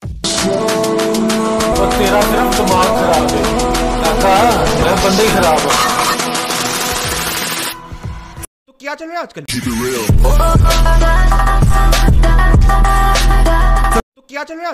और तेरा सिर्फ दिमाग खराब है काका, मेरा बंदा ही खराब है। तो क्या चल रहा है आजकल? तो क्या चल रहा है?